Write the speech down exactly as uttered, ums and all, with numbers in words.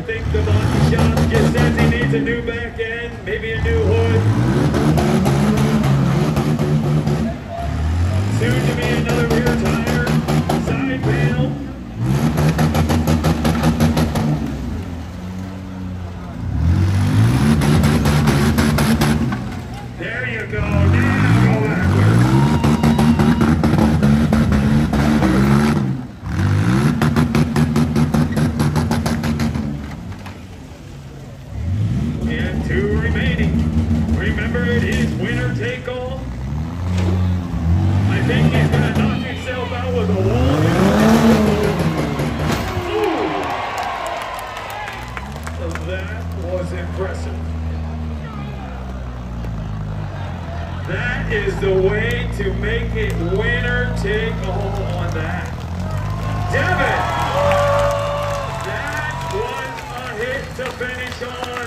think the body shop just says he needs a new back end, maybe a new hood. Soon to be another rear tire, side panel. There you go, now go backwards. And two remaining. Remember, it is winner take all. I think he's going to knock himself out with a wall here. Ooh. That was impressive. That is the way to make it winner take all on that. Devin, that was a hit to finish on.